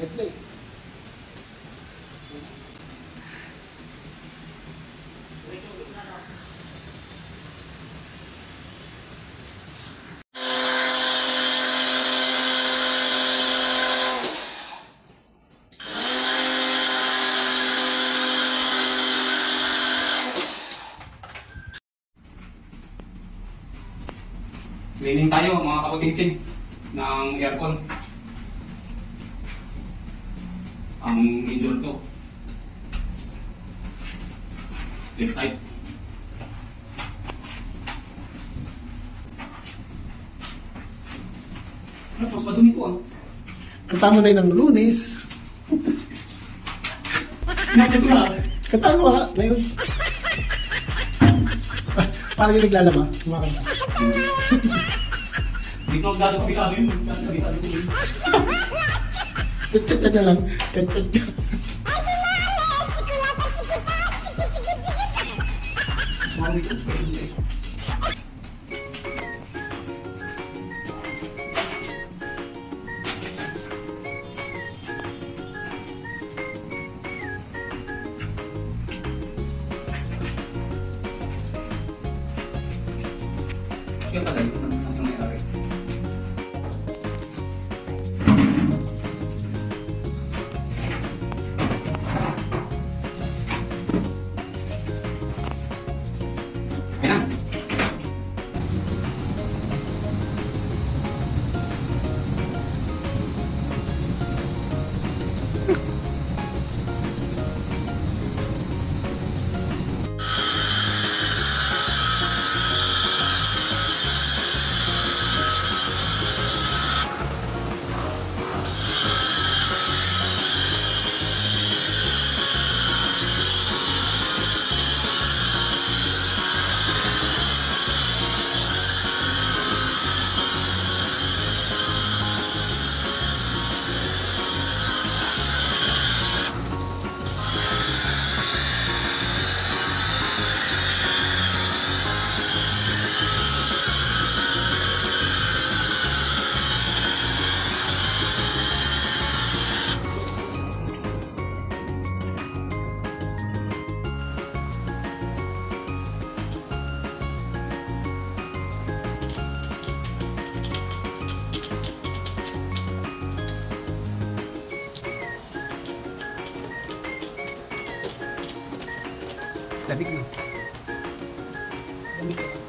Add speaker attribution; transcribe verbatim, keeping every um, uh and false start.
Speaker 1: Mainit na eh.
Speaker 2: Cleaning tayo mga kaputing-ting ng aircon. Ang indoor to. Split type. Ano, mas madumi ko ah.
Speaker 1: Kanta mo na yun ng Lunes.
Speaker 2: Sinabi ko na.
Speaker 1: Kanta mo ha, na yun. Parang yung naglalaba, kumakanta.
Speaker 2: Hindi ko magdado kabisado yun. Kabisado ko yun.
Speaker 1: Tit-tit na lang. Tit-tit na.
Speaker 2: Mami ko, pwede nila. Kaya pala yun, ang nangyari. Ayan.
Speaker 1: Lamig na. Lamig ka.